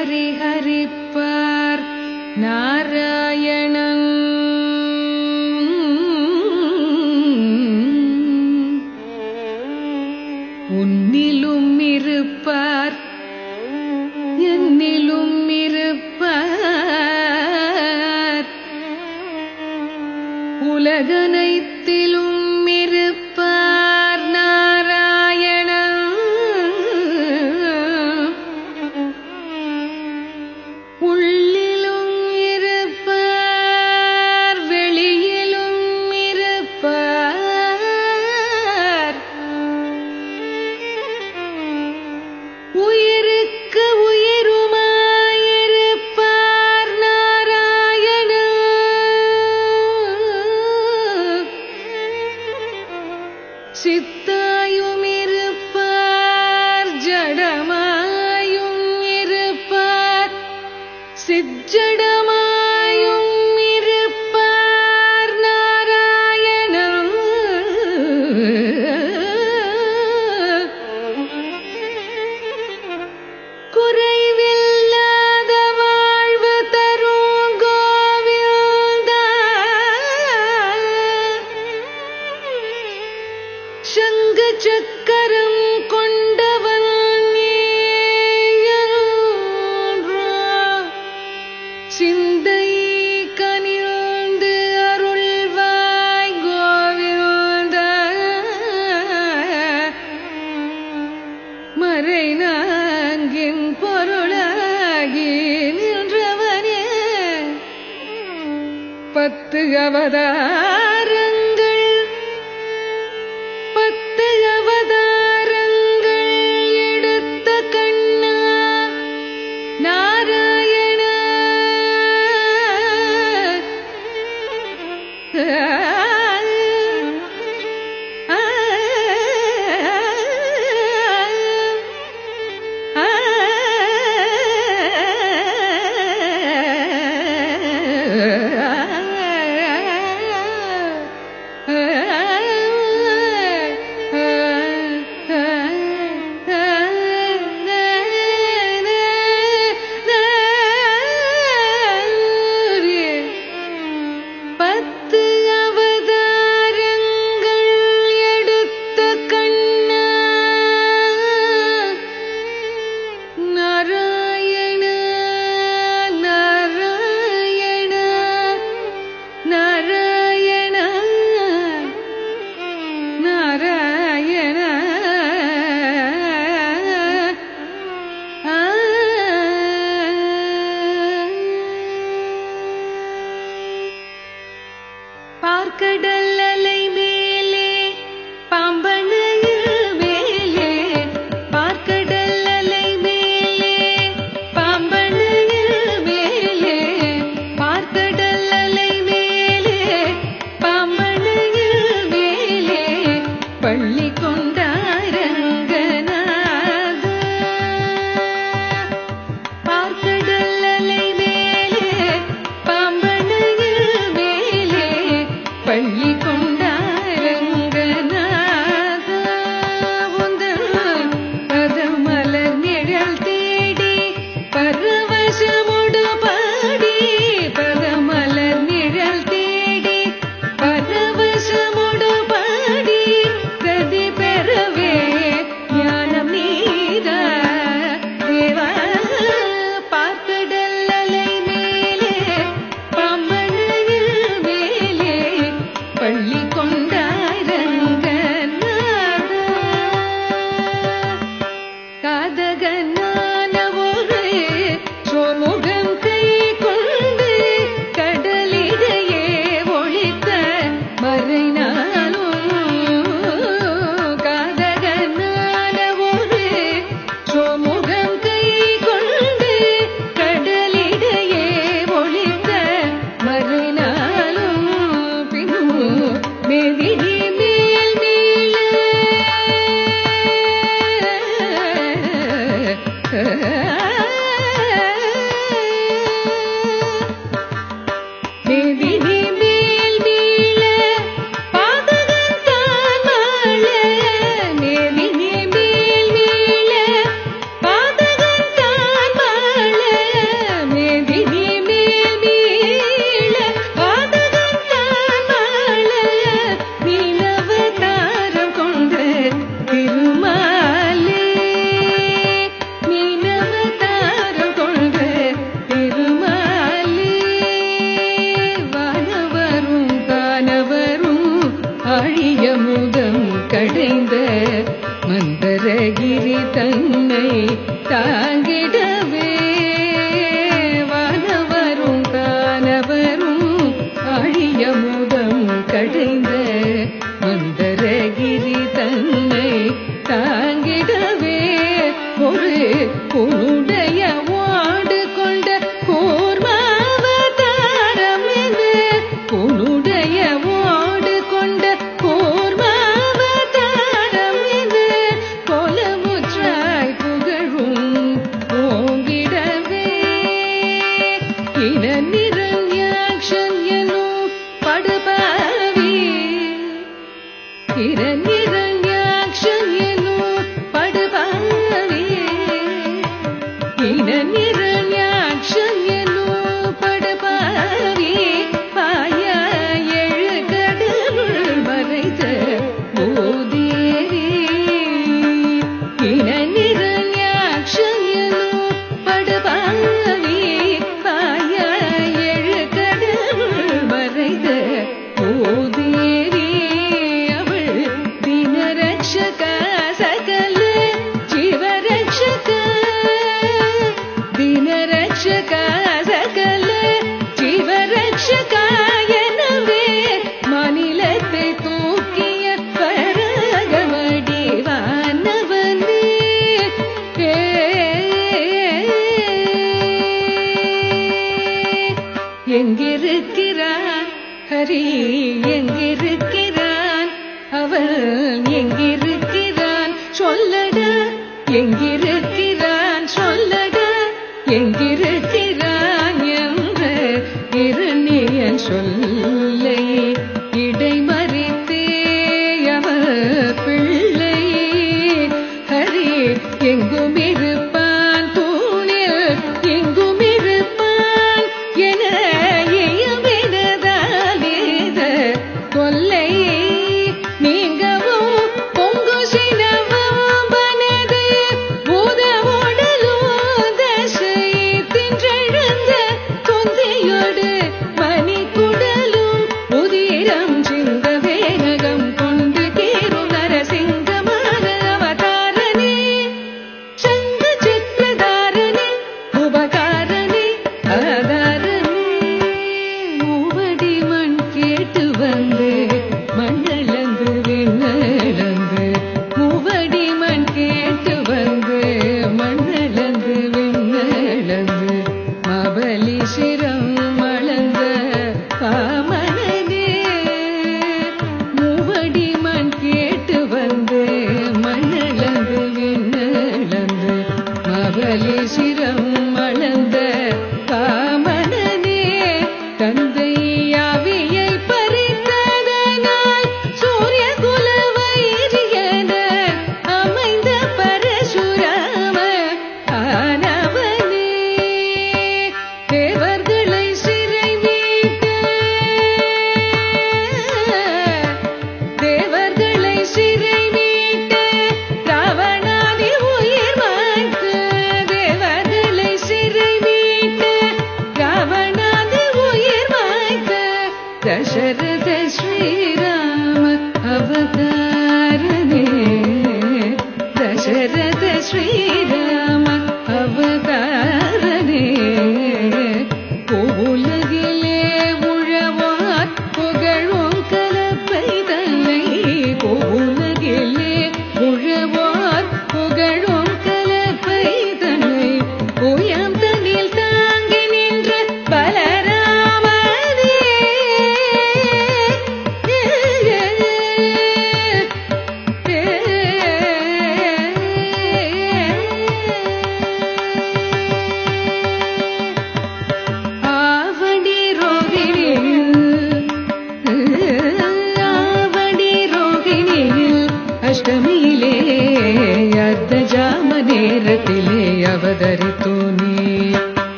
பரிஹரிப்பார் நாராயணன். உன்னிலும் இருப்பார் என்னிலும் இருப்பார், உலகனைத்திலும் இருப்பார் நாராயணன். உள்ளிலும் இருப்பார் வெளியிலும் இருப்பார், உயிருக்கு உயிருமாயிருப்பார் நாராயணன். சித்தாயும் இருப்பார் ஜடமாயும் இருப்பார், சிஜடமாயும் இருப்பார் நாராயணன். குறைவில்லாத வாழ்வு தரும் கோவிந்தா, சங்கு சக்கரம் கொண்டவன் சிந்தை கனிந்து அருள்வாய் கோவிந்தா. மறைநான்கின் பொருளாகி நின்றவனே, 10 அவதாரங்கள் 10 அவதாரங்கள் எடுத்த கண்ணா நாராயண. பார்க்கடல் அலைமேலே பாம்பனையில் மேலே, பார்க்கடல் அலைமேலே பாம்பனையில் மேலே, பார்க்கடல் அலைமேலே பாம்பனையில் மேலே, பள்ளி கொண்டாய் ரங்கநாத. பார்க்கடல் அலைமேலே பாம்பனையில் மேலே, பள்ளி கடைந்த மந்தரகிரி தன்னை தாங்கிடவே வானவரும் தானவரும் ஆழியமுதம் கடைந்த மந்தரகிரி தன்னை தாங்கிடவே ஒரு உன்னுடைய வாடு கொண்ட கூர்மாவதாரம் இது உன்னுடைய வாடு கொண்ட கூர்மாவதாரம் இது கோலமுற்றாய் புகழும் ஓங்கிடவே இன நிரண்யாக்ஷன் எனும் படுபாவி இரண்யாக்ஷன் எனும் படுபாவி இரண்யாக்ஷன் எனும் படுபாவி பாய எழு கடலுள் மறைத்த பூதேவி இரண்யாக்ஷன் எனும் படுபாவி பாய எழு கடலுள் மறைத்த பூதேவி அவள் தினரட்சக சகல ஜீவரட்சக தினரட்சக சகல ஜீவரட்சக எனவே மாநிலத்தை தூக்கிய பரகமடிவானவனே எங்கிருக்கிறான் ஹரி எங்கிருக்கிறான் அவன் எங்கிருக்கிறான் சொல்லடா எங்கிருக்கிறான் சொல்லடா எங்கிருக்கிறான் என்ற இரணியன் சொல்லை இடைமறித்தே அவர் பிள்ளை ஹரி எங்கும் இருப்பான் தூணில் எங்கும் இருப்பான் என இயம்பினதாலேத கொல்லை நீங்கவும் பொங்கு சினவும் பனது பூத உடலும் தசை தின்றழ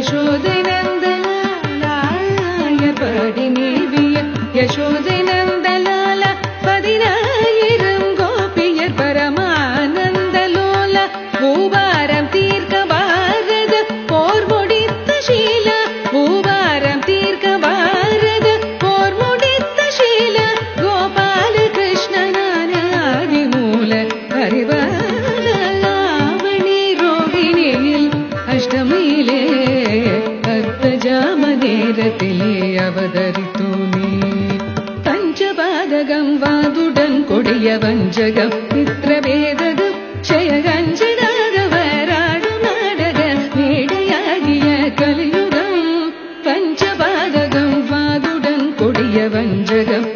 யசோதை நந்தலாலாய பாடி மேவிய யசோதை நந்தலால 10,000 கோபியர் பரமானந்தலோல பூபாரம் தீர்க்க பாரத போர் முடித்த ஷீல பூபாரம் தீர்க்க பாரத போர் முடித்த ஷீல கோபால கிருஷ்ணனான ஆதிமூல ஹரிபாலாவணி ரோகிணியில் அஷ்டமியிலே அர்த்தஜாம நேரத்திலே அவதரித்தோமே. பஞ்சபாதகம் வாதுடன் கொடிய வஞ்சகம் மித்ரவேதகம் க்ஷயகஞ்சனாக வராடும் நாடக மேடையாகிய கலியுகம். பஞ்சபாதகம் வாதுடன் கொடிய வஞ்சகம்